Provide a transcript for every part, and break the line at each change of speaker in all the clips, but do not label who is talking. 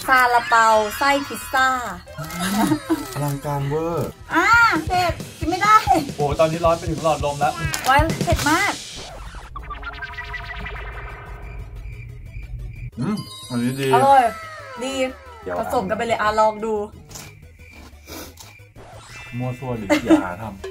ซาลาเปาไส้พิซซ่า
อลังการเวอร์
เผ็ดกินไม่ได้
โอ้ตอนนี้ร้อนไปถึงหลอดลมแล้ว
ว้ายเผ็ดมาก
อันนี้ดี
อร่อยดีผสมกันไปเลยลองดู
มั่วซั่วดิอย่าหาทำ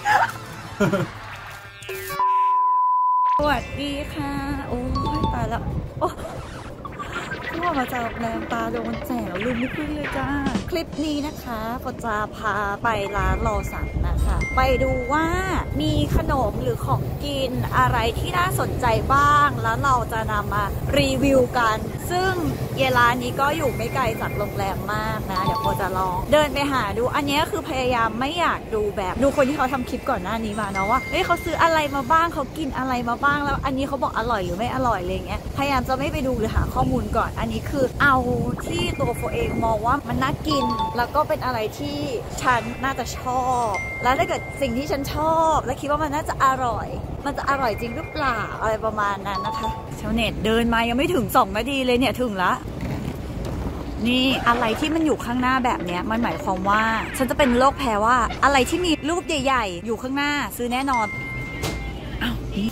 สวัสดีค่ะโอ้ยตายแล้วโอ้พ่อมาจากแรงตาโดนแจ๋วลืมไม่ขึ้นเลยจ้าคลิปนี้นะคะก็จะพาไปร้านโลสันนะคะไปดูว่ามีขนมหรือของกินอะไรที่น่าสนใจบ้างแล้วเราจะนำมารีวิวกันซึ่งร้านนี้ก็อยู่ไม่ไกลจากโรงแรมมากนะเดี๋ยวโบจะลองเดินไปหาดูอันนี้คือพยายามไม่อยากดูแบบดูคนที่เขาทำคลิปก่อนหน้านี้มานะว่าเฮ้ยเขาซื้ออะไรมาบ้างเขากินอะไรมาบ้างแล้วอันนี้เขาบอกอร่อยหรือไม่อร่อยอะไรเงี้ยพยายามจะไม่ไปดูหรือหาข้อมูลก่อนอันนี้คือเอาที่ตัวโฟเองมองว่ามันน่ากินแล้วก็เป็นอะไรที่ฉันน่าจะชอบแล้วถ้าเกิดสิ่งที่ฉันชอบและคิดว่ามันน่าจะอร่อยมันจะอร่อยจริงหรือเปล่าอะไรประมาณนั้นนะคะชาวเน็ตเดินมายังไม่ถึง2 นาทีเลยเนี่ยถึงละนี่อะไรที่มันอยู่ข้างหน้าแบบนี้มันหมายความว่าฉันจะเป็นโรคแพ้ว่าอะไรที่มีรูปใหญ่ๆอยู่ข้างหน้าซื้อแน่นอนอ้าวนี่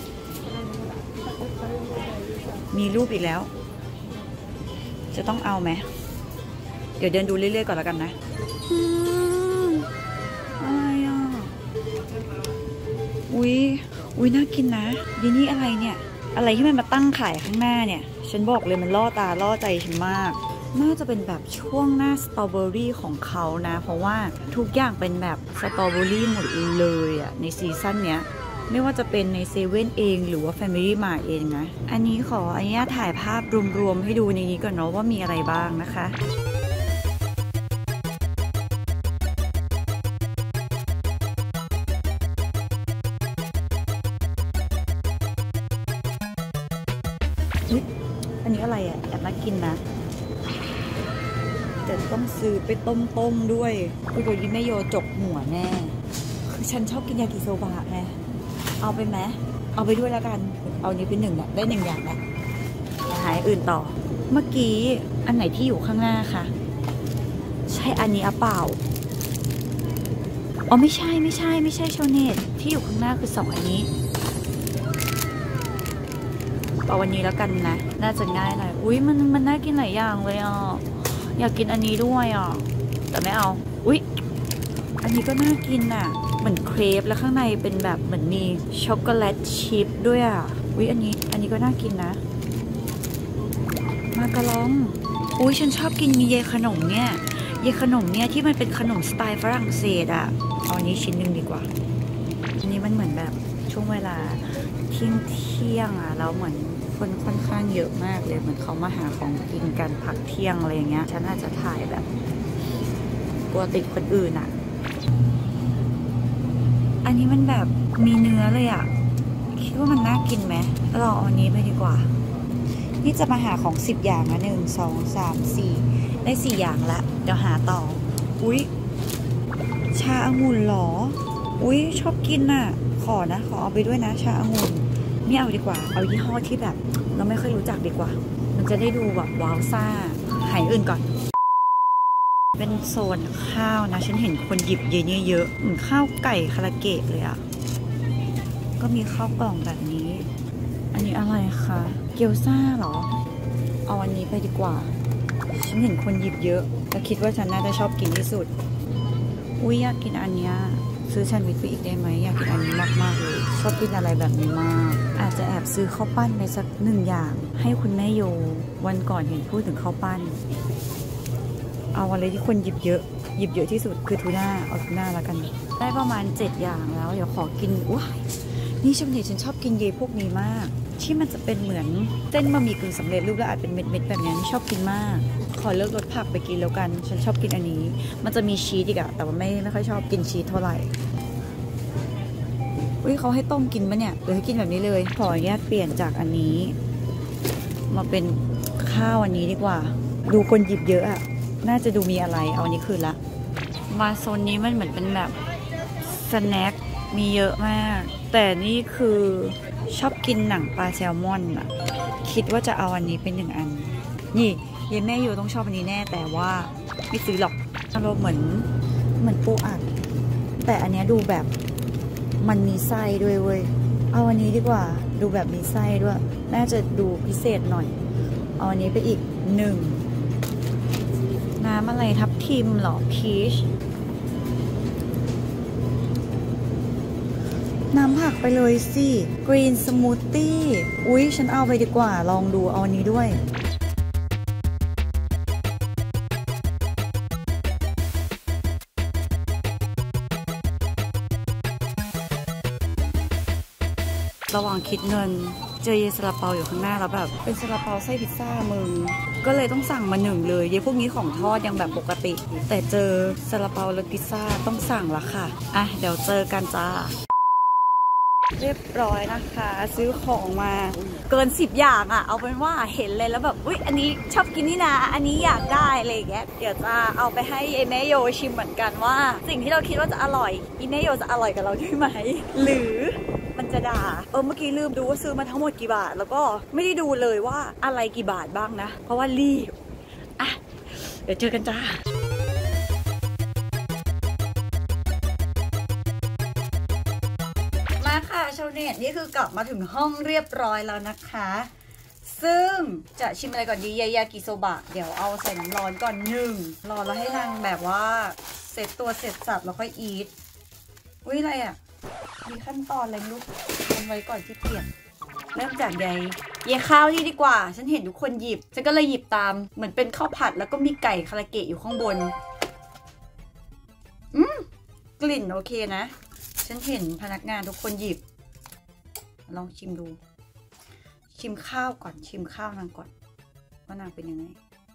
มีรูปอีกแล้วจะต้องเอาไหมเดี๋ยวเดินดูเรื่อยๆก่อนแล้วกันนะอะไรอ่ะอุ้ยน่ากินนะดีนี่อะไรเนี่ยอะไรที่มันมาตั้งขายข้างหน้าเนี่ยฉันบอกเลยมันล่อตาล่อใจฉันมากน่าจะเป็นแบบช่วงหน้าสตรอเบอรี่ของเขานะเพราะว่าทุกอย่างเป็นแบบสตรอเบอรี่หมดเลยอ่ะในซีซั่นเนี้ยไม่ว่าจะเป็นในเซเว่นเองหรือว่า Family Mart เองนะอันนี้ขออนุญาตถ่ายภาพรวมๆให้ดูในนี้ก่อนเนาะว่ามีอะไรบ้างนะคะอันนี้อะไรอ่ะแอบน่ากินนะแต่ต้องซื้อไปต้มด้วยคือโดยที่แม่โยจกหัวแน่คือฉันชอบกินยากิโซบะไงเอาไปไหมเอาไปด้วยแล้วกันเอานี้เป็น1ได้1อย่างนะหายอื่นต่อเมื่อกี้อันไหนที่อยู่ข้างหน้าคะใช่อันนี้เปล่าอ๋อไม่ใช่โชเนตที่อยู่ข้างหน้าคือ2อันนี้เอาวันนี้แล้วกันนะน่าจะง่ายหน่อยอุ้ยมันน่ากินหลายอย่างเลยอ่ะอยากกินอันนี้ด้วยอ่ะแต่ไม่เอาอุ้ยอันนี้ก็น่ากินอ่ะเหมือนเครปแล้วข้างในเป็นแบบเหมือนมีช็อกโกแลตชิพด้วยอ่ะอุ้ยอันนี้ก็น่ากินนะมาการองอุ้ยฉันชอบกินมีเยขนมเนี่ยที่มันเป็นขนมสไตล์ฝรั่งเศสอ่ะเอาอันนี้ชิ้นหนึ่งดีกว่าอันนี้มันเหมือนแบบช่วงเวลาเที่ยงอ่ะแล้วเหมือนคนค่อนข้างเยอะมากเลยเหมือนเขามาหาของกินกันพักเที่ยงอะไรอย่างเงี้ยฉันอาจจะถ่ายแบบกลัวติดคนอื่นอ่ะอันนี้มันแบบมีเนื้อเลยอ่ะคิดว่ามันน่ากินไหมเราเอาอันนี้ไปดีกว่านี่จะมาหาของ10 อย่างนะ1 2 3 4ได้4 อย่างละเดี๋ยวหาต่ออุ๊ยชาองุ่นหรออุ๊ยชอบกินน่ะขอเอาไปด้วยนะชาองุ่นไม่เอาดีกว่าเอายี่ห้อที่แบบเราไม่ค่อยรู้จักดีกว่ามันจะได้ดูแบบว้าวซ่าหายอื่นก่อนเป็นโซนข้าวนะฉันเห็นคนหยิบเยอะๆเหมือนข้าวไก่คาราเกะเลยอ่ะก็มีข้าวกล่องแบบนี้อันนี้อะไรคะเกี๊ยวซ่าเหรอเอาอันนี้ไปดีกว่าฉันเห็นคนหยิบเยอะและคิดว่าฉันน่าจะชอบกินที่สุดอุ้ยอยากกินอันเนี้ยซื้อแซนด์วิชไปอีกได้ไหมอยากกินอันนี้มากๆเลยชอบกินอะไรแบบนี้มากอาจจะแอบซื้อข้าวปั้นไปสัก1 อย่างให้คุณแม่โยวันก่อนเห็นพูดถึงข้าวปั้นเอาอะไรที่คนหยิบเยอะที่สุดคือทูน่าเอาทูน่าแล้วกันได้ประมาณ7 อย่างแล้วเดี๋ยวขอกินว้ายนี่ชมเนี่ยฉันชอบกินเยพวกนี้มากที่มันจะเป็นเหมือนเส้นบะหมี่กึ่งสำเร็จรูปแล้วอาจเป็นเม็ดๆแบบนี้ชอบกินมากขอเลิกรสผักไปกินแล้วกันฉันชอบกินอันนี้มันจะมีชีสอีกอะแต่ว่าไม่ค่อยชอบกินชีสเท่าไหร่อุ้ยเขาให้ต้มกินปะเนี่ยหรือให้กินแบบนี้เลยขออนุญาตเปลี่ยนจากอันนี้มาเป็นข้าวอันนี้ดีกว่าดูคนหยิบเยอะอะน่าจะดูมีอะไรเอาอันนี้คืนละมาโซนนี้มันเหมือนเป็นแบบสแน็คมีเยอะมากแต่นี่คือชอบกินหนังปลาแซลมอนอะคิดว่าจะเอาอันนี้เป็น1 อันนี่เยแม่อยู่ต้องชอบอันนี้แน่แต่ว่าไม่ซื้อหรอกอารมณ์เหมือนปูอัดแต่อันนี้ดูแบบมันมีไส้ด้วยเว้ยเอาอันนี้ดีกว่าดูแบบมีไส้ด้วยน่าจะดูพิเศษหน่อยเอาอันนี้ไปอีก1น้ำอะไรทับทิมหรอพีชน้ำผักไปเลยสิกรีนสมูทตี้อุ๊ยฉันเอาไปดีกว่าลองดูเอาอันนี้ด้วยระหว่างคิดเงินเจอเยซาลาเปาอยู่ข้างหน้าแล้วแบบเป็นซาลาเปาไส้พิซซ่ามึงก็เลยต้องสั่งมา1เลยเยพวกนี้ของทอดยังแบบปกติแต่เจอซาลาเปารสพิซซ่าต้องสั่งละค่ะอ่ะเดี๋ยวเจอกันจ้าเรียบร้อยนะคะซื้อของมาเกิน10อย่างอะเอาเป็นว่าเห็นเลยแล้วแบบอุ๊ยอันนี้ชอบกินนี่นะอันนี้อยากได้อะไรอย่างเงี้ยเดี๋ยวจะเอาไปให้ไอ้แม่โยชิมเหมือนกันว่าสิ่งที่เราคิดว่าจะอร่อยอีแม่โยจะอร่อยกับเราด้วยไหมหรือมันจะด่าเมื่อกี้ลืมดูว่าซื้อมาทั้งหมดกี่บาทแล้วก็ไม่ได้ดูเลยว่าอะไรกี่บาทบ้างนะเพราะว่ารีบอ่ะเดี๋ยวเจอกันจ้ามาค่ะชาวเน็ตนี่คือกลับมาถึงห้องเรียบร้อยแล้วนะคะซึ่งจะชิมอะไรก่อนดียากิโซบะเดี๋ยวเอาใส่น้ำร้อนก่อนรอแล้วให้นางแบบว่าเสร็จตัวเสร็จสับแล้วค่อยอีทอุ้ยอะไรอ่ะมีขั้นตอนอะไรลูกทำไว้ก่อนที่เปลี่ยนเริ่มจากใยข้าวนี่ดีกว่าฉันเห็นทุกคนหยิบฉันก็เลยหยิบตามเหมือนเป็นข้าวผัดแล้วก็มีไก่คาราเกะอยู่ข้างบนกลิ่นโอเคนะฉันเห็นพนักงานทุกคนหยิบลองชิมดูชิมข้าวก่อนชิมข้าวนางก่อนว่านางเป็นยังไง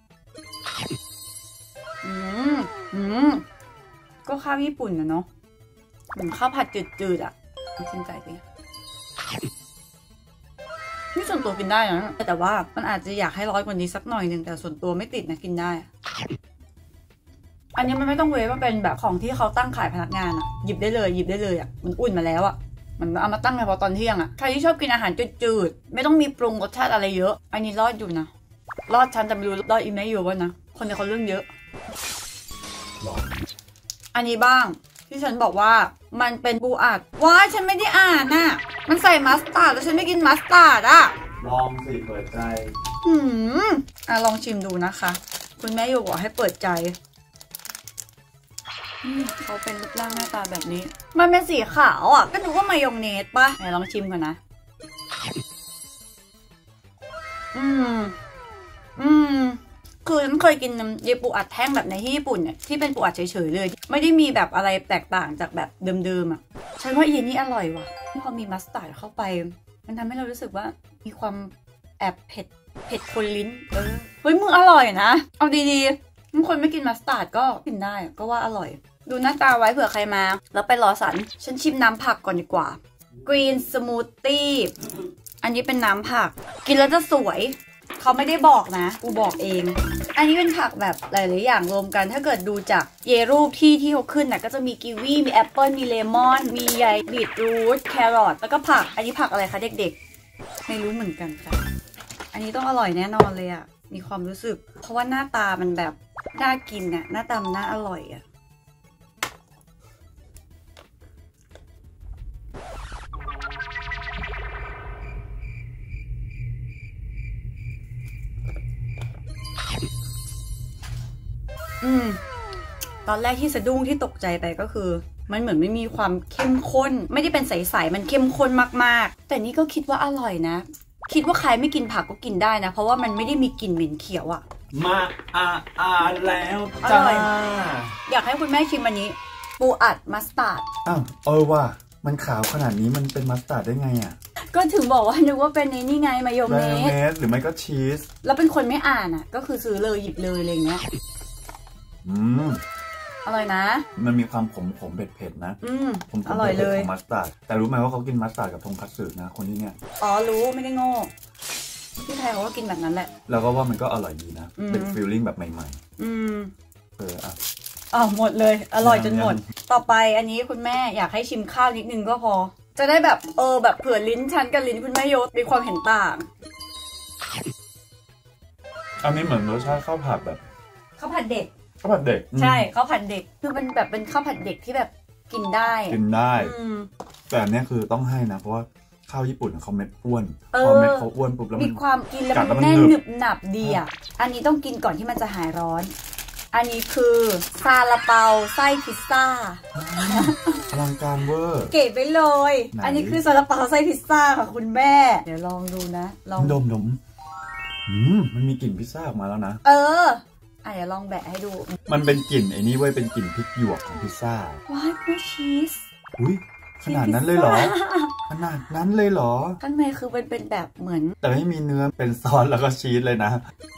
ก็ข้าวญี่ปุ่นนะเนาะเหมือนข้าวผัดจืดๆอ่ะชิมไก่ไปนี่ส่วนตัวกินได้นะแต่ว่ามันอาจจะอยากให้ร้อนกว่านี้สักหน่อยนึงแต่ส่วนตัวไม่ติดนะกินได้อันนี้มันไม่ต้องเวฟมันเป็นแบบของที่เขาตั้งขายพนักงานอ่ะหยิบได้เลยอ่ะมันอุ่นมาแล้วอ่ะมันเอามาตั้งเฉพาะตอนเที่ยงอ่ะใครที่ชอบกินอาหารจืดๆไม่ต้องมีปรุงรสชาติอะไรเยอะอันนี้รอดอยู่นะรอดฉันจะไม่รู้รอดอีเมย์อยู่วะนะคนในเขาเรื่องเยอะอันนี้บ้างที่ฉันบอกว่ามันเป็นปูอัดว้าฉันไม่ได้อ่านน่ะมันใส่มัสตาร์ดแล้วฉันไม่กินมัสตาร์ดอ่ะ
ลองสิเปิดใจ
ลองชิมดูนะคะคุณแม่โยบอกให้เปิดใจเขาเป็นรูปร่างหน้าตาแบบนี้มันเป็นสีขาวอ่ะก็นึกว่ามายองเนสป่ะไหนลองชิมก่อนนะคือฉันเคยกินเยปูอัดแท่งแบบในที่ญี่ปุ่นเนี่ยที่เป็นปูอัดเฉยๆเลยไม่ได้มีแบบอะไรแตกต่างจากแบบเดิมๆอ่ะฉันว่าอีนี่อร่อยว่ะพอมีมัสตาร์ดเข้าไปมันทำให้เรารู้สึกว่ามีความแอบเผ็ดคนลิ้นเฮ้ยมึงอร่อยนะเอาดีๆบางคนไม่กินมัสตาร์ดก็กินได้ก็ว่าอร่อยดูหน้าตาไว้เผื่อใครมาแล้วไปรอสันฉันชิมน้ำผักก่อนดีกว่ากรีนสมูทตี้อันนี้เป็นน้ำผักกินแล้วจะสวยเขาไม่ได้บอกนะกูบอกเองอันนี้เป็นผักแบบหลายๆอย่างรวมกันถ้าเกิดดูจากรูปที่เขาขึ้นน่ะก็จะมีกีวีมีแอปเปิลมีเลมอนมีใยบีทรูทแครอทแล้วก็ผักอันนี้ผักอะไรคะเด็กๆไม่รู้เหมือนกันค่ะอันนี้ต้องอร่อยแน่นอนเลยอ่ะมีความรู้สึกเพราะว่าหน้าตามันแบบน่ากินน่ะหน้าตามันน่าอร่อยอ่ะตอนแรกที่สะดุ้งที่ตกใจไปก็คือมันเหมือนไม่มีความเข้มข้นไม่ได้เป็นใสๆมันเข้มข้นมากๆแต่นี่ก็คิดว่าอร่อยนะคิดว่าใครไม่กินผักก็กินได้นะเพราะว่ามันไม่ได้มีกลิ่นเหม็นเขียวอะ
มาแล้ว
จ้าอยากให้คุณแม่ชิมอันนี้ปูอัดมัสตาร์ด
ว่ะมันขาวขนาดนี้มันเป็นมัสตาร์ดได้ไงอ่ะ
ก็ถึงบอกว่านึกว่าเป็นนี่ไงมายองเนส
หรือไม่ก็ชีส
แล้วเป็นคนไม่อ่านอ่ะก็คือซื้อเลยหยิบเลยอะไรเงี้ยอร่อยนะ
มันมีความขมเผ็ดๆนะผม
อร่อยเลย
ของมัสตาร์ดแต่รู้ไหมว่าเขากินมัสตาร์ดกับทงคัตสึนะคนที่เนี่ย
รู้ไม่ได้โง่ที่ไทยเขาก็กินแบบนั้นแหละ
แล้วก็ว่ามันก็อร่อยดีนะเป็นฟีลลิ่งแบบใหม่
ๆหมดเลยอร่อยจนหมดต่อไปอันนี้คุณแม่อยากให้ชิมข้าวนิดนึงก็พอจะได้แบบแบบเผื่อลิ้นฉันกับลิ้นคุณแม่โยมีความเห็นต่าง
อันนี้เหมือนรสชาติข้าวผัดแบบ
ข้าวผัดเด็ก
ข้าวผัดเด็ก
ใช่ข้าวผัดเด็กคือมันแบบเป็นข้าวผัดเด็กที่แบบกินได้
กินได้ แต่อันนี้คือต้องให้นะเพราะว่าข้าวญี่ปุ่นเขาเม็ดอ้วนพอเม็ดเขาอ้วนปุ๊บแล้ว
มี
มัน
ความกินแล้วมันแน่นหนึบหนับดีอ่ะอันนี้ต้องกินก่อนที่มันจะหายร้อนอันนี้คือซาลาเปาไส้พิซซ่า
อลังการเวอร์
เก๋ไปเลย
ไหน
อันนี้คือซาลาเปาไส้พิซซ่าค่ะคุณแม่เดี๋ยวลองดูนะลอง
ดมมันมีกลิ่นพิซซ่าออกมาแล้วนะ
เดี๋ยวลองแบะให้ดู
มันเป็นกลิ่นไอ้นี่เว้ยเป็นกลิ่นพริกหยวกของพิซซ่า
ว้ายแม่ชีส
อุ้ยขนาดนั้นเลยเหรอขนาดนั้นเลยเหรอ
ข้างในคือมันเป็นแบบเหมือน
แต่ไม่มีเนื้อเป็นซอสแล้วก็ชีสเลยนะ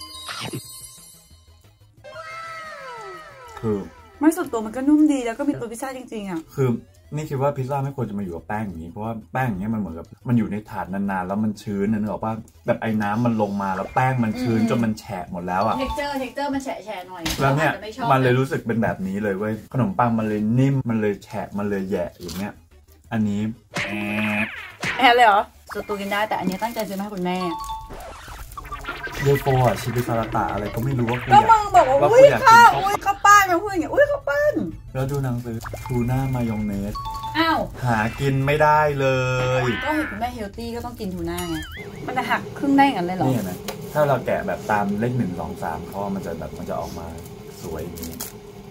คือ
ไม่ส่วนตัวมันก็นุ่มดีแล้วก็มีตัวพิซซ่าจริงๆอ่ะ
คือนี่คิดว่าพิซซ่าไม่ควรจะมาอยู่กับแป้งอย่างนี้เพราะว่าแป้งอย่างนี้มันเหมือนกับมันอยู่ในถาดนานๆแล้วมันชื้นนะนึกออกป่ะแบบไอ้น้ำมันลงมาแล้วแป้งมันชื้นจนมันแฉะหมดแล้วอ่ะ
เท็กเจอร์มันแฉะหน่อย
แล้วเนี่ยมันเลยรู้สึกเป็นแบบนี้เลยเว้ยขนมปังมันเลยนิ่มมันเลยแฉะมันเลยแหยะอย่างเงี้ยอันนี้
แอบเลยเหรอส่วนตัวกินได้แต่อันนี้ตั้งใจซื้อมาให้คุณแม่
เดโฟอ่ะชิบิซาลาตะอะไรก็ไม่รู้ว่ากู
ก็
อยาก
มึงบอกว่าอุ้ยข้าวปั้นมาพูดอย่างเงี้ยอุ้ยข้าวปั้น
แล้วดูหนังสือทูน่ามายองเนส
อ้าว
หากินไม่ได้เลย
ก็เห็นคุณแม่เฮลตี้ก็ต้องกินทูน่าไงมันจะหักครึ่งได้อย่างนั้นเลยเหรอ
นี่เห็นไหมถ้าเราแกะแบบตามเลข1 2 3เขามันจะแบบมันจะออกมาสวยอย่างนี้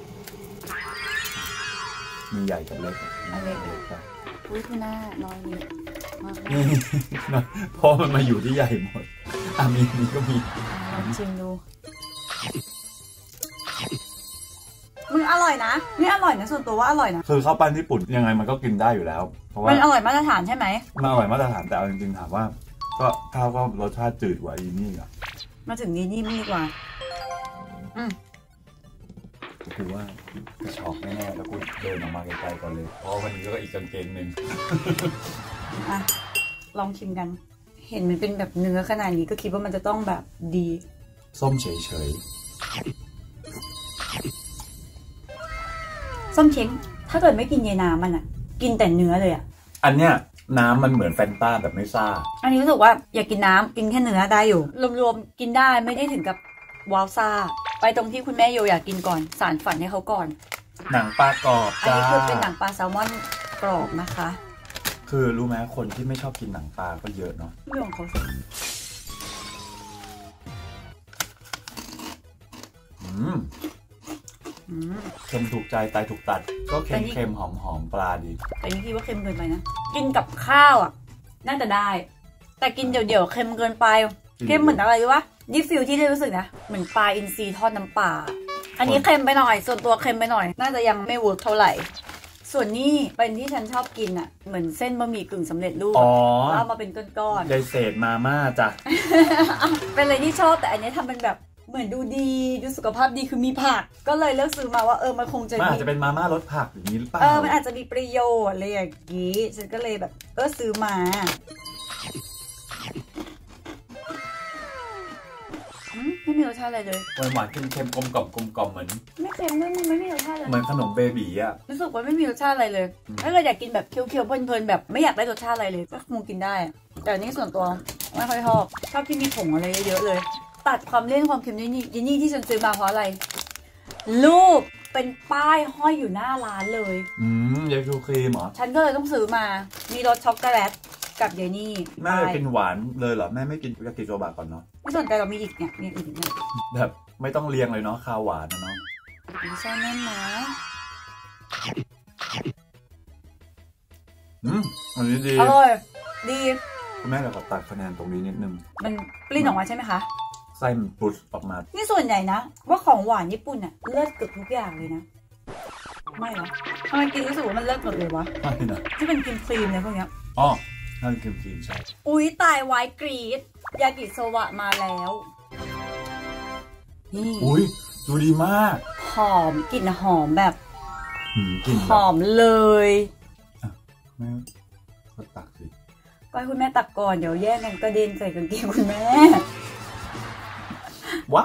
มีใหญ่กับเล็กเล็กป่ะ
อุ้ยทูน่าน้อยนิดมาก
นี่เพราะมันมาอยู่ที่ใหญ่หมดมีนี่ก็มี
ลองชิมดูมึงอร่อยนะนี่อร่อยนะส่วนตัวว่าอร่อยนะ
คือข้าวปั้นญี่ปุ่นยังไงมันก็กินได้อยู่แล้วเพราะว่า
มันอร่อยมาตรฐานใช่ไหม
มันอร่อยมาตรฐานแต่เอาจริงๆถามว่าก็ข้าวก็รสชาติจืดกว่าอีนี่อ่ะ
มาถึงนี้นี่ดีกว่า
คือว่าจะช็อกแน่ๆแล้วกูเดินออกมาไกลๆก่อนเลยเพราะวันนี้ก็อีกกางเกงหนึ่ง
ลองชิมกัน เห็นมันเป็นแบบเนื้อขนาดนี้ก็คิดว่ามันจะต้องแบบดี
ส้มเฉย
ส้มเช้งถ้าเกิดไม่กินเยน้ำมันอ่ะกินแต่เนื้อเลยอ่ะ
ๆอันเนี้ยน้ำมันเหมือนแฟนต้าแบบไม่ซ่า
อันนี้รู้สึกว่าอยากกินน้ำกินแค่เนื้อได้อยู่รวมๆกินได้ไม่ได้ถึงกับว้าวซ่าไปตรงที่คุณแม่โยอยากกินก่อนสารฝันให้เขาก่อน
หนังปลากรอบ
อัน
จ้า
นี้คือเป็นหนังปลาแซลมอนกรอบนะคะ
คือรู้ไหมคนที่ไม่ชอบกินหนังปลาก็เยอะเนาะ
เรื่องของเขาสิ
เค็มถูกใจตายถูกตัดก็เค็มๆหอมๆปลาดี
แต่นี่คิดว่าเค็มเกินไปนะกินกับข้าวอ่ะน่าจะได้แต่กินเดี๋ยวๆเค็มเกินไปเค็มเหมือนอะไรรู้ปะนี่ฟิลที่ได้รู้สึกนะเหมือนปลาอินทรีทอดน้ำปลาอันนี้เค็มไปหน่อยส่วนตัวเค็มไปหน่อยน่าจะยังไม่เวิร์กเท่าไหร่ส่วนนี้เป็นที่ฉันชอบกินอ่ะเหมือนเส้นบะหมี่กึ่งสำเร็จรูปเอามาเป็นก้อน
ๆยายเศษมาม่าจ้ะ
เป็นอะไรที่ชอบแต่อันนี้ทำเป็นแบบเหมือนดูดีดูสุขภาพดีคือมีผักก็เลยเลือกซื้อมาว่ามันคงจะ
มันอาจจะเป็นมาม่ารสผักอย่างนี้หรือเปล่า
มันอาจจะมีประโยชน์อะไรอย่างงี้ฉันก็เลยแบบซื้อมาไม่มีรสชาติอะไรเลย
หวานๆเค็มๆกลมกล่อมเหมือน
ไม่เค็มไม่มีรสชาติเลย
เหมือนขนมเบบีอ่ะ
รู้สึกว่าไม่มีรสชาติอะไรเลยถ้าเราอยากกินแบบเคี้ยวๆเพลินๆแบบไม่อยากได้รสชาติอะไรเลยก็คงกินได้แต่อันนี้ส่วนตัวไม่ค่อยชอบที่มีผงอะไรเยอะๆเลยตัดความเลี่ยนความเค็มนี่ที่ฉันซื้อมาเพราะอะไรรูปเป็นป้ายห้อยอยู่หน้าร้านเลย
ยายชูครีมเหรอ
ฉันก็เลยต้องซื้อมามีรสช็อกโกแลตกับเยนี่
แม่กินหวานเลยเหรอแม่ไม่กินยากิโซบะก่อนเนาะ
ไม่สนใจเรามีอีกเนี่ยอีกเนี่ย
แบบไม่ต้องเรียงเลยเนาะข้าวหวานนะเนาะ
ดีไซน์แน่นนะ
อันนี้ดี
อร่อยดี
คุณแม่เราก็ตัดคะแนนตรงนี้นิดนึง
มันปลิ้นออกมาใช่ไหมคะ
ไส้มันปุดออกมา
นี่ส่วนใหญ่นะว่าของหวานญี่ปุ่นน่ะเลิศเกือบทุกอย่างเลยนะไม่หรอทำไมกินรู้สึกว่ามันเลิศหมดเลยวะ
ไม่นะ
ที่เป็นครีมเนี่ยพวกเนี้ย
อ๋อนั่นครีมใช่
อุ๊ยตายไว้กรีดยากิโซบะมาแล้ว
นี่อุ๊ยดูดีมาก
หอมกลิ่นหอมแบบ
กลิ่น
หอมเลย
แม่ก็ตักสิ
ก็ให้คุณแม่ตักก่อนเดี๋ยวแย่งกันกระเด็นใส่กางเกงคุณแม่
ว้า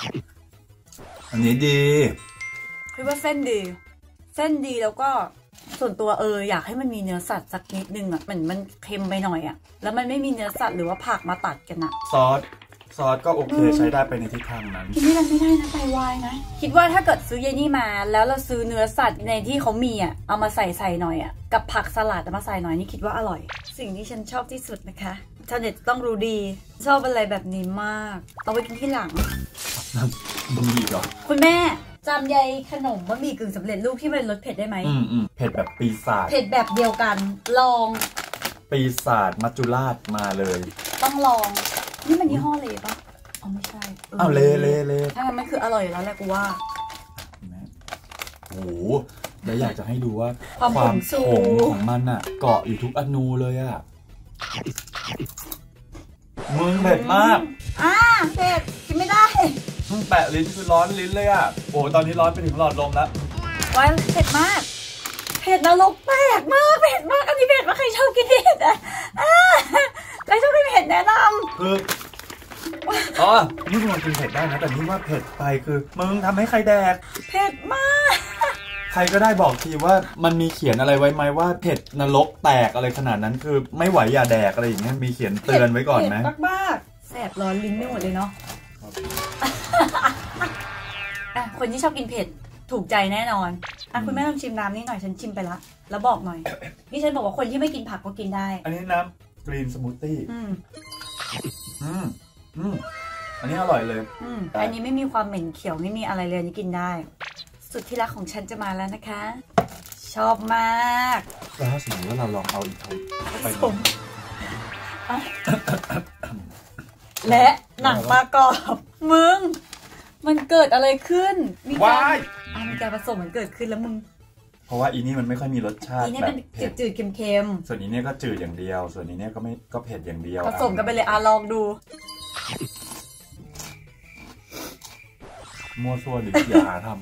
อันนี้ดี
คิดว่าเส้นดีแล้วก็ส่วนตัวอยากให้มันมีเนื้อสัตว์สักนิดนึงอ่ะมันเค็มไปหน่อยอ่ะแล้วมันไม่มีเนื้อสัตว์หรือว่าผักมาตัดกันอ่ะ
ซอสก็โอเคใช้ได้ไปในทิศทางนั้น
คิดไม่ได้นะไตวายนะคิดว่าถ้าเกิดซื้อเยนี่มาแล้วเราซื้อเนื้อสัตว์ในที่เขามีอ่ะเอามาใส่หน่อยอ่ะกับผักสลัดมาใส่หน่อยนี่คิดว่าอร่อยสิ่งที่ฉันชอบที่สุดนะคะชาวเน็ตต้องรู้ดีชอบอะไรแบบนี้มากเอาไว้กินที่หลัง
มันมีอีกเหรอ
คุณแม่จำใยขนมบะหมี่กึ่งสำเร็จรูปที่เป็นรสเผ็ดได้ไหม
เผ็ดแบบปีศาจ
เผ็ดแบบเดียวกันลอง
ปีศาจมัจจุราชมาเลย
ต้องลองนี่มันยี่ห้อเลยปะอ๋อไม่ใช่
เล
ถ้ามันคืออร่อยแล้วแหละกูว่า
โอ้โหแล้วอยากจะให้ดูว่าความขมของมันอ่ะเกาะอยู่ทุกอนูเลยอ่ะมึงเผ็ดมาก
เผ็ดกินไม่ได้
แปะลิ้นคือร้อนลิ้นเลยอ่ะโอ้ตอนนี้ร้อนไปถึงหลอดลมแล้ว
ว้ายเผ็ดมากเผ็ดนรกแปลกมากเผ็ดมากอันนี้เผ็ดมากใครชอบกินเผ็ดอ่ะใครชอบกินเผ็ดแนะนำ
คือนี่มันกินเผ็ดได้นะแต่นี่ว่าเผ็ดไปคือมึงทำให้ใครแดก
เผ็ดมาก
ใครก็ได้บอกทีว่ามันมีเขียนอะไรไว้ไหมว่าเผ็ดนรกแตกอะไรขนาดนั้นคือไม่ไหวอย่าแดกอะไรอย่างเงี้ยมีเขียนเตือนไว้ก่อนไหม
เผ็ดมากแสบร้อนลิ้นไม่หมดเลยเนาะคนที่ชอบกินเผ็ดถูกใจแน่นอนคุณแม่ลองชิมน้ำนี่หน่อยฉันชิมไปละแล้วบอกหน่อยนี่ฉันบอกว่าคนที่ไม่กินผักก็กินได้
อันนี้น้ำกรีนสมูทตี้อันนี้อร่อยเลย
อันนี้ไม่มีความเหม็นเขียวไม่มีอะไรเลยนี่กินได้สุดที่รักของฉันจะมาแล้วนะคะชอบมาก
แล้วถ้าสมมติว่าเราลองเอาอีกไป
และหนังปลากรอบมึงมันเกิดอะไรขึ้นมีการผสมมันเกิดขึ้นแล้วมึง
เพราะว่าอีนี่มันไม่ค่อยมีรสชาติ
แบบจืดเค็ม
ส่วนอีนี่ก็จืดอย่างเดียวส่วนอีนี่ก็เผ็ดอย่างเดียว
ผสมกันไปเลยลองดู
มั่วซั่วหรืออย่าหาทำ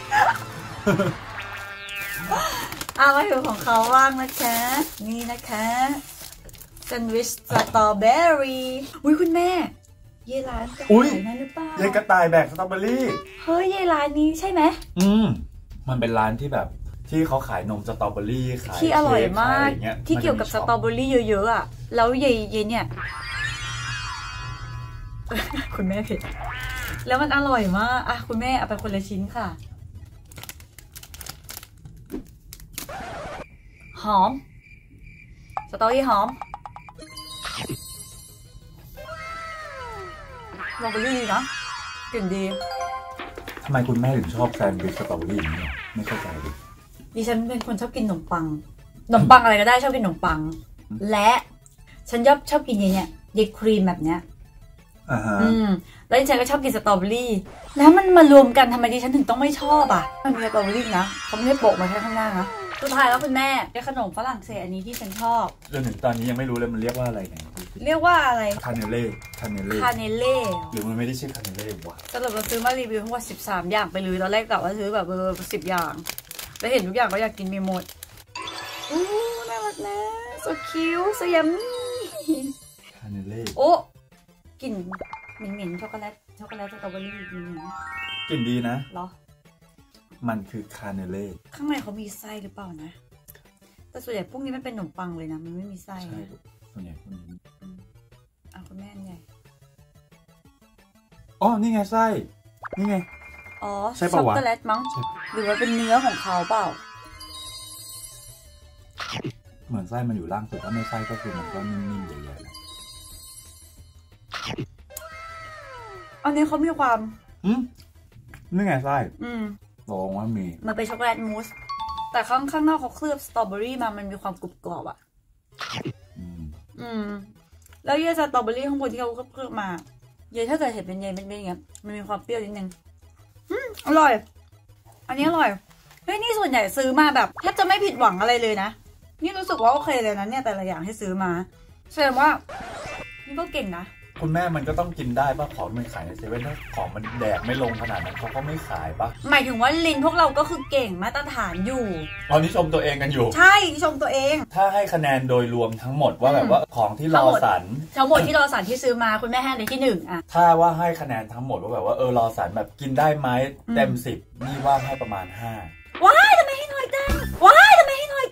มาถึงของเขาบ้างนะคะนี่นะคะแซนด์วิชสตรอเบอรี่คุณแม่เยร้านกระต่ายนั่นหรือเปล่า
เยกระต่ายแบกสตรอเบอรี่
เฮ้ยเยร้านนี้ใช่ไหม
มันเป็นร้านที่แบบที่เขาขายนมสตรอเบอรี่ขาย
ที่อร่อยมากที่เกี่ยวกับสตรอเบอรี่เยอะๆอ่ะแล้วเยเนี่ยคุณแม่เผ็ดแล้วมันอร่อยมากคุณแม่เอาไปคนละชิ้นค่ะหอมสตรอเบอรี่หอมสตรอเบอรี่ดีนะกลิ่นดี
ทำไมคุณแม่ถึงชอบแซนด์วิชสตรอเบอรี่อย่างนี้ไม่เข้าใจเลย
ดิฉันเป็นคนชอบกินขนมปังอะไรก็ได้ชอบกินขนมปังและฉันชอบกินเนี่ยเยครีมแบบเนี้ยแล้วดิฉันก็ชอบกินสตรอเบอรี่แล้วมันมารวมกันทำไมดิฉันถึงต้องไม่ชอบมันมีสตรอเบอรี่นะเขาไม่ได้โปะมาแค่ข้างหน้านะสุดท้ายแล้วคุณแม่ได้ขนมฝรั่งเศสอันนี้ที่ฉันชอบ
จนถึงตอนนี้ยังไม่รู้เลยมันเรียกว่าอะไรเนี่ย
เรียกว่าอะไร
คาเนเล่หรือมันไม่ได้ชื่อคาเนเล่วะ
สรุปเราซื้อมารีวิวทั้งหมด13 อย่างไปเลยตอนแรกกะว่าซื้อแบบ10 อย่างแล้วเห็นทุกอย่างก็อยากกินมีหมดน่ารักนะ so cute so yummy
คาเนเล่
โอ้กลิ่นเหม็นช็อกโกแลตสตรอเบอรี่
กลิ่นดีนะ
เหรอ
มันคือคาเนเล่
ข้างในเขามีไส้หรือเปล่านะแต่ส่วนใหญ่พวกนี้มันเป็นขนมปังเลยนะมันไม่มีไส้
ใช่ส่วนใหญ่พวกนี้
คุณแม่ไง
นี่ไงไส้นี่ไง
ใช่ป่าววะช็อกโกแลตมั้งหรือว่าเป็นเนื้อของเขาเปล่า
เหมือนไส้มันอยู่ล่างสุดถ้าไม่ไส้ก็คือมันก็นิ่มๆใหญ่ๆ
อันนี้เขามีความ
นี่ไงไส้ลองว่า
มันเป็นช็อกโกแลตมูสแต่ข้างนอกเขาเคลือบสตรอเบอรี่มันมีความกรุบกรอบแล้วเยสตรอเบอรี่ข้างบนที่เขาเคลือบมาเยถ้าเกิดเห็นเป็นเป็นอย่างเงี้ยมันมีความเปรี้ยวนิดนึงอร่อยอันนี้อร่อยเฮ้ยนี่ส่วนใหญ่ซื้อมาแบบแทบจะไม่ผิดหวังอะไรเลยนะนี่รู้สึกว่าโอเคเลยนะเนี่ยแต่ละอย่างที่ซื้อมาแสดงว่านี่ก็เก่งนะ
คุณแม่มันก็ต้องกินได้ป่ะของมันขายในเซเว่นถ้าของมันแดกไม่ลงขนาดนั้นเขาก็ไม่ขายป่ะ
หมายถึงว่าลินพวกเราก็คือเก่งมาตรฐานอยู่
ตอนนี้ชมตัวเองกันอยู่
ใช่ชมตัวเอง
ถ้าให้คะแนนโดยรวมทั้งหมดว่าแบบว่าของที่รอสัน
ทั้งหมดที่รอสันที่ซื้อมาคุณแม่ให้ในที่1
ถ้าว่าให้คะแนนทั้งหมดว่าแบบว่ารอสันแบบกินได้ไหมเต็ม10นี่ว่าให้ประมาณ5
ว้ายทำไมให้น้อยจังว้ายทำไมให้น้อย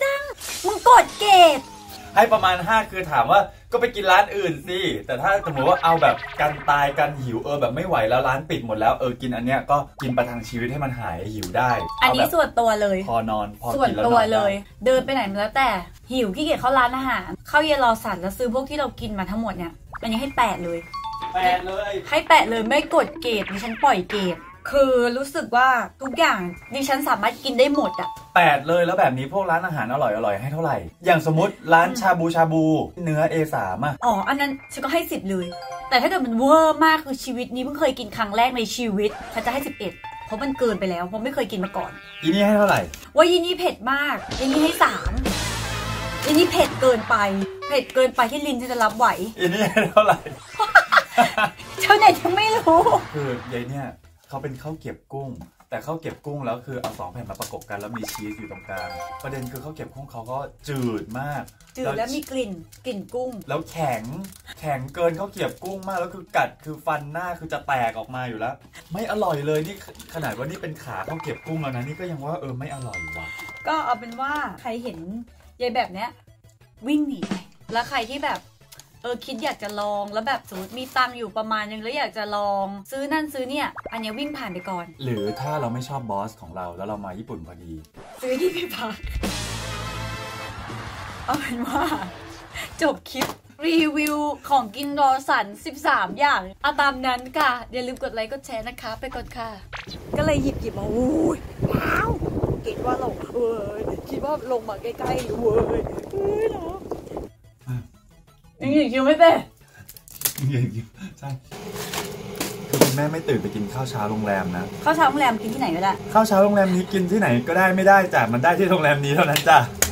มึงกดเกรด
ให้ประมาณ 5 คือถามว่าก็ไปกินร้านอื่นสิแต่ถ้าสมมติว่าเอาแบบกันตายกันหิวแบบไม่ไหวแล้วร้านปิดหมดแล้วกินอันเนี้ยก็กินประทังชีวิตให้มันหายหิวได้
อันนี้ส่วนตัวเลย
พอนอนพอ
ส่วน
กินแล้ว
ตัวน
อน
เล
ได้
ย เดินไปไหนมาแล้วแต่หิวขี้เกียจเข้าร้านอาหารเข้าเยลอสันแล้วซื้อพวกที่เรากินมาทั้งหมดเนี่ยมันยังให้8เลย
8เลย
ให้8เลยไม่กดเกรดดิฉันปล่อยเกรดคือรู้สึกว่าทุกอย่างดิฉันสามารถกินได้หมดอ่ะ
8เลยแล้วแบบนี้พวกร้านอาหารอร่อยให้เท่าไหร่อย่างสมมติร้านชาบูเนื้อ A3 อ่ะ
อ๋ออันนั้นฉันก็ให้10เลยแต่ถ้าเกิดมันเวอร์มากคือชีวิตนี้เพิ่งเคยกินครั้งแรกในชีวิตฉันจะให้11เพราะมันเกินไปแล้วเพราะไม่เคยกินมาก่อน
อีนี่ให้เท่าไหร่
ว่ายีนี่เผ็ดมากยีนี่ให้3ยีนี่เผ็ดเกินไปที่ลิ้นจะรับไหว
อีนี่ให้เท่าไหร่
เจ้าไหนยังไม่รู้
คือยายเนี่ยเขาเป็นข้าวเก็บกุ้งแต่ข้าวเก็บกุ้งแล้วคือเอา2 แผ่นมาประกบกันแล้วมีชีสอยู่ตรงกลางประเด็นคือข้าวเก็บกุ้งเขาก็จืดมาก
แล้วมีกลิ่นกุ้ง
แล้วแข็งเกินข้าวเก็บกุ้งมากแล้วคือกัดคือฟันหน้าคือจะแตกออกมาอยู่แล้วไม่อร่อยเลยนี่ขนาดว่านี่เป็นขาข้าวเก็บกุ้งแล้วนะนี่ก็ยังว่าไม่อร่อยว่ะ
ก็เอาเป็นว่าใครเห็นยายแบบเนี้ยวิ่งหนีไปแล้วใครที่แบบคิดอยากจะลองแล้วแบบสมมติมีตังอยู่ประมาณนึงแล้วอยากจะลองซื้อนั่นซื้อเนี่ยอันนี้วิ่งผ่านไปก่อน
หรือถ้าเราไม่ชอบบอสของเราแล้วเรามาญี่ปุ่นพอดี
ซื้อที่ไปพักเอาเป็นว่าจบคลิปรีวิวของกินรอสัน13อย่างเอาตามนั้นค่ะอย่าลืมกดไลค์กดแชร์นะคะไปก่อนค่ะก็เลยหยิบมาอุ้ยว้าวคิดว่าลงคิดว่าลงมาใกล้ๆเว้ยเหรอยังคิวไม่เต้
ใช่คือคุณแม่ไม่ตื่นไปกินข้าวเช้าโรงแรมนะ
ข้าวเช้าโรงแรมกินที่ไหนก็ได้
ข้าวเช้าโรงแรมนี้กินที่ไหนก็ได้ไม่ได้จ้ะมันได้ที่โรงแรมนี้เท่านั้นจ้ะ